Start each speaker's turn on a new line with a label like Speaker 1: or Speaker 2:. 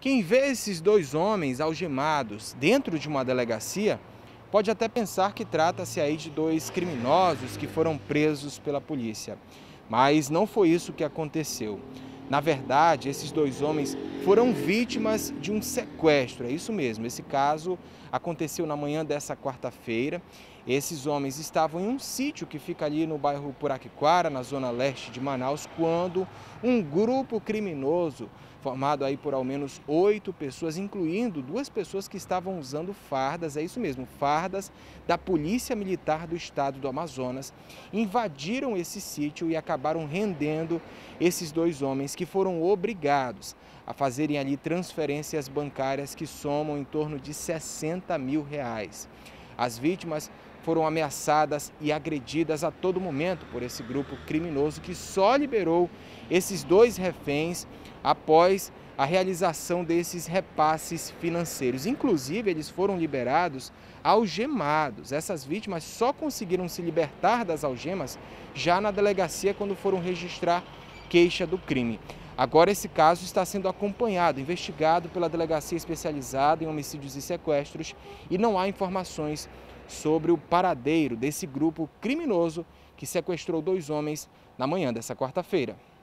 Speaker 1: Quem vê esses dois homens algemados dentro de uma delegacia pode até pensar que trata-se aí de dois criminosos que foram presos pela polícia. Mas não foi isso que aconteceu. Na verdade, esses dois homens foram vítimas de um sequestro, é isso mesmo. Esse caso aconteceu na manhã dessa quarta-feira. Esses homens estavam em um sítio que fica ali no bairro Puraquara, na zona leste de Manaus, quando um grupo criminoso, formado aí por ao menos 8 pessoas, incluindo 2 pessoas que estavam usando fardas, é isso mesmo, fardas da Polícia Militar do Estado do Amazonas, invadiram esse sítio e acabaram rendendo esses dois homens que foram obrigados a fazerem ali transferências bancárias que somam em torno de R$ 60 mil. As vítimas foram ameaçadas e agredidas a todo momento por esse grupo criminoso que só liberou esses dois reféns após a realização desses repasses financeiros. Inclusive, eles foram liberados algemados. Essas vítimas só conseguiram se libertar das algemas já na delegacia quando foram registrar queixa do crime. Agora esse caso está sendo acompanhado, investigado pela Delegacia Especializada em Homicídios e Sequestros e não há informações sobre o paradeiro desse grupo criminoso que sequestrou dois homens na manhã dessa quarta-feira.